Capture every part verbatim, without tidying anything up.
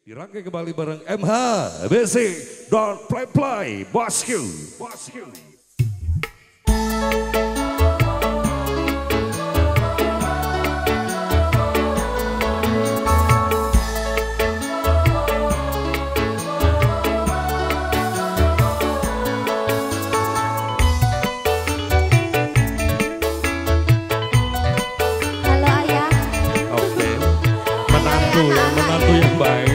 Dirangkai kembali bareng M H B C Don't Play Play Bosku. Bosku. Menantu yang baik.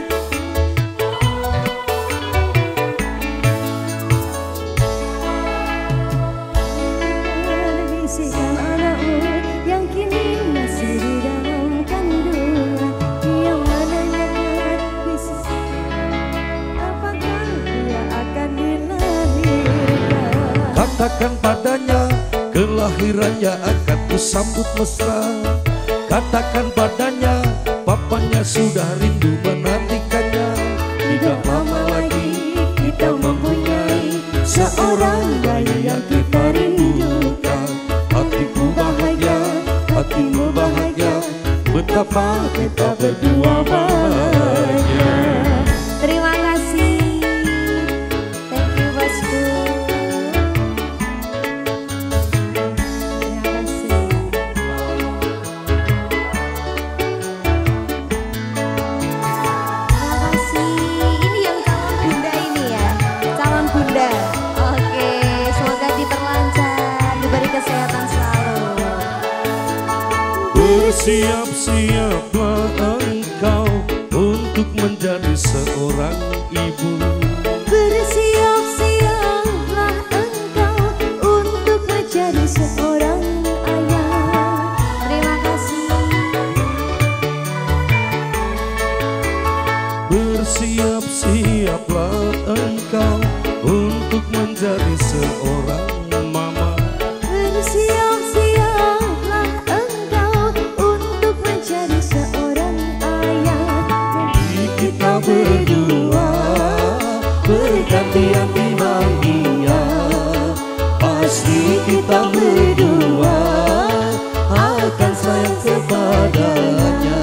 Bisikan anakmu yang kini masih di dalam kandungan, dia menanyakan bisik apakah dia akan dilahirkan. Katakan padanya kelahirannya akan kusambut mesra. Katakan padanya bapaknya sudah rindu menantikannya. Tidak lama lagi kita mempunyai seorang bayi yang kita rindukan. Hatiku bahagia, hatimu bahagia, betapa kita berdua bahagia. Terima kasih, thank you bosku. Terima kasih. Bersiap-siaplah engkau untuk menjadi seorang ibu. Bersiap-siaplah engkau untuk menjadi seorang ayah. Terima kasih. Bersiap-siaplah engkau untuk menjadi seorang mama. Bersiap-siaplah engkau untuk menjadi seorang ayah. Jadi kita berdua bergantian di bahagia. Pasti kita berdua akan sayang kepadanya.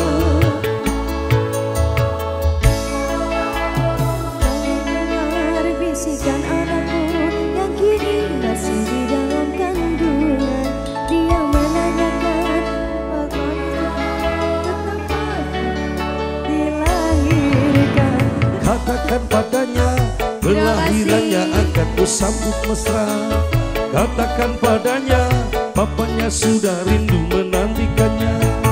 Dengar bisikan anakmu yang kini masih di dalam kandungan, dia menanyakan betapa dilahirkan. Katakan padanya kelahirannya akan kusambut mesra. Katakan padanya bapaknya sudah rindu menantikannya.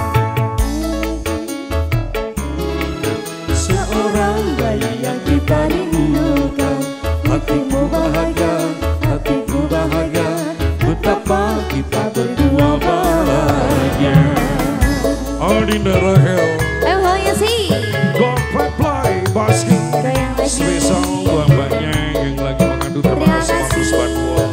Seorang bayi yang kita rindukan. Hatimu bahagia, hatiku bahagia, betapa kita berdua bahagia. Aldina Rahel, M H sih. Don't Play Play Bosku. Spesial buat mbaknya yang lagi mengandung teman sama Gus Badwol.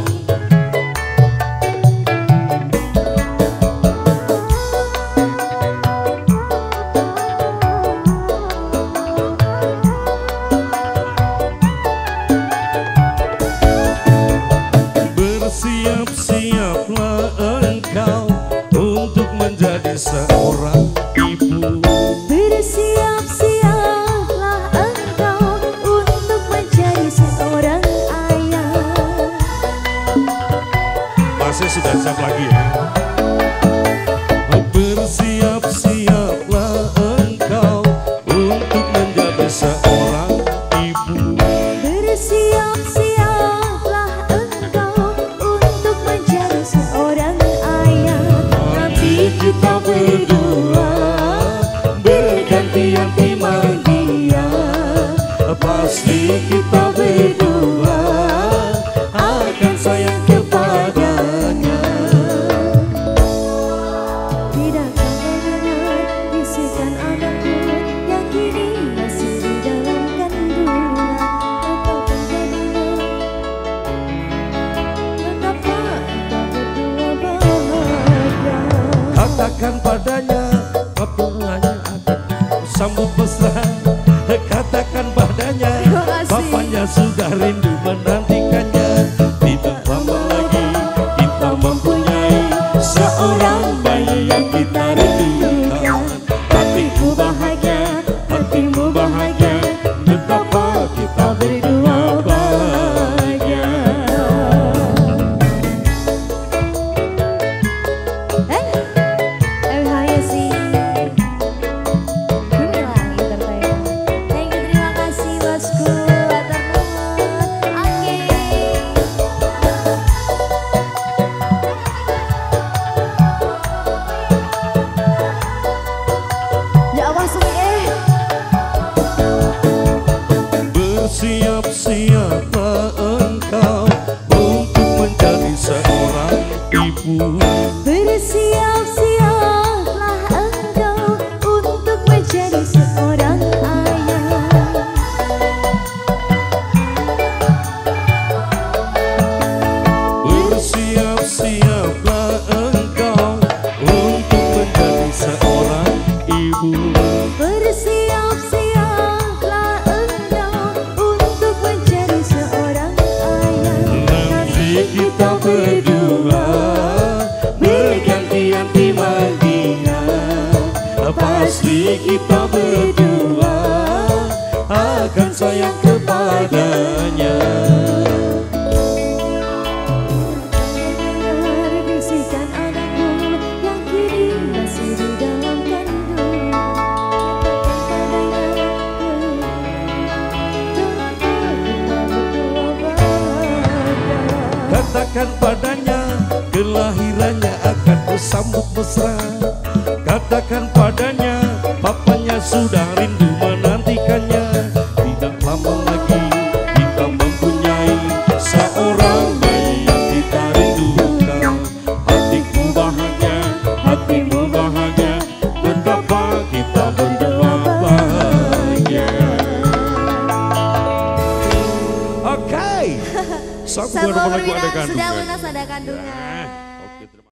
Bersiap-siaplah engkau untuk menjadi seorang ibu. Bersiap-siaplah engkau untuk menjadi seorang ayah. Masih sudah siap lagi ya. Bersiap-siaplah engkau untuk menjadi seorang ibu. Bersiap-siaplah engkau untuk menjadi seorang ayah. Nanti kita berdua bergantian timang dia. Pasti kita berdua akan sayang kepadanya. Tidakkah mendengar bisikan anakku yang kini masih di dalam kandungan? Betapa kita berdua bahagia. Katakan padanya bapaknya akan sambut mesra. Katakan padanya bapaknya sudah rindu menantikannya. Tidak lama lagi kita mempunyai seorang bayi yang kita rindukan. Hatiku bahagia, hatimu sayang kepadanya. Bisikan anakku yang kini masih di dalam kandungan. Katakan padanya kelahirannya akan kusambut mesra. Katakan padanya papanya sudah rindu menantikannya. Tidak lama lagi kita mempunyai seorang bayi yang kita rindukan. Hatiku bahagia, hatimu bahagia, betapa kita berdua bahagia. Oke. Sambung Sabar lagu ada Wiran sudah kandungan. lunas ada kandungan. Ya.